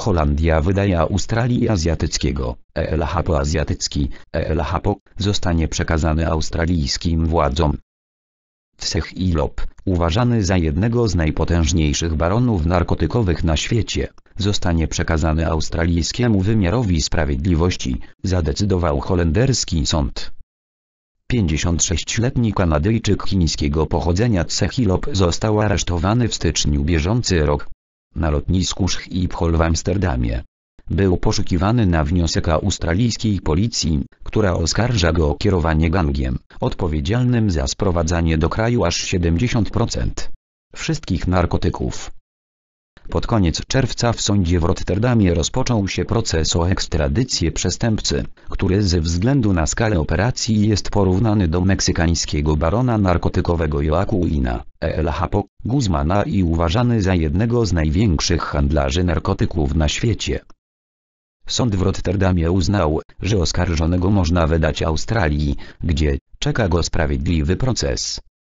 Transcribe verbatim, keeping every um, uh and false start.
Holandia wydaje Australii azjatyckiego, El Chapo azjatycki, El Chapo, zostanie przekazany australijskim władzom. Cech Ilop, uważany za jednego z najpotężniejszych baronów narkotykowych na świecie, zostanie przekazany australijskiemu wymiarowi sprawiedliwości, zadecydował holenderski sąd. pięćdziesięciosześcioletni Kanadyjczyk chińskiego pochodzenia Cech Ilop został aresztowany w styczniu bieżący rok na lotnisku Schiphol w Amsterdamie. Był poszukiwany na wniosek australijskiej policji, która oskarża go o kierowanie gangiem, odpowiedzialnym za sprowadzanie do kraju aż siedemdziesiąt procent wszystkich narkotyków. Pod koniec czerwca w sądzie w Rotterdamie rozpoczął się proces o ekstradycję przestępcy, który ze względu na skalę operacji jest porównany do meksykańskiego barona narkotykowego Joaquina El Chapo Guzmana i uważany za jednego z największych handlarzy narkotyków na świecie. Sąd w Rotterdamie uznał, że oskarżonego można wydać Australii, gdzie czeka go sprawiedliwy proces.